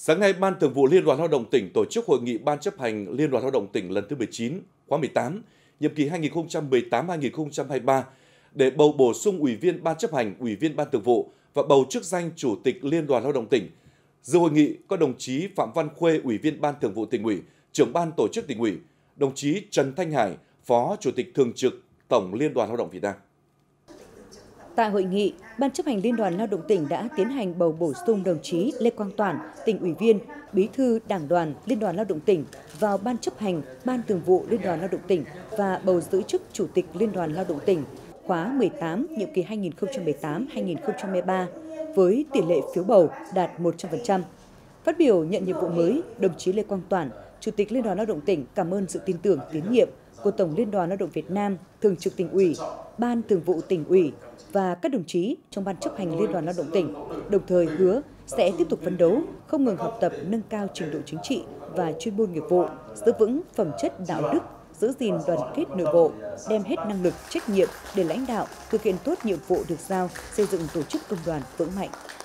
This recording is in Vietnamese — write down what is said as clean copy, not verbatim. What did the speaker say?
Sáng nay, Ban Thường vụ Liên đoàn Lao động tỉnh tổ chức hội nghị Ban chấp hành Liên đoàn Lao động tỉnh lần thứ 19, khóa 18, nhiệm kỳ 2018-2023 để bầu bổ sung Ủy viên Ban chấp hành, Ủy viên Ban Thường vụ và bầu chức danh Chủ tịch Liên đoàn Lao động tỉnh. Dự hội nghị có đồng chí Phạm Văn Khuê, Ủy viên Ban Thường vụ Tỉnh ủy, Trưởng ban Tổ chức Tỉnh ủy, đồng chí Trần Thanh Hải, Phó Chủ tịch Thường trực Tổng Liên đoàn Lao động Việt Nam. Tại hội nghị, Ban chấp hành Liên đoàn Lao động tỉnh đã tiến hành bầu bổ sung đồng chí Lê Quang Toản, Tỉnh ủy viên, Bí thư Đảng đoàn Liên đoàn Lao động tỉnh vào Ban chấp hành Ban Thường vụ Liên đoàn Lao động tỉnh và bầu giữ chức Chủ tịch Liên đoàn Lao động tỉnh khóa 18, nhiệm kỳ 2018-2023 với tỷ lệ phiếu bầu đạt 100%. Phát biểu nhận nhiệm vụ mới, đồng chí Lê Quang Toản, Chủ tịch Liên đoàn Lao động tỉnh cảm ơn sự tin tưởng tín nhiệm của Tổng Liên đoàn Lao động Việt Nam, Thường trực Tỉnh ủy, Ban Thường vụ Tỉnh ủy và các đồng chí trong Ban chấp hành Liên đoàn Lao động tỉnh, đồng thời hứa sẽ tiếp tục phấn đấu, không ngừng học tập, nâng cao trình độ chính trị và chuyên môn nghiệp vụ, giữ vững phẩm chất đạo đức, giữ gìn đoàn kết nội bộ, đem hết năng lực, trách nhiệm để lãnh đạo, thực hiện tốt nhiệm vụ được giao, xây dựng tổ chức công đoàn vững mạnh.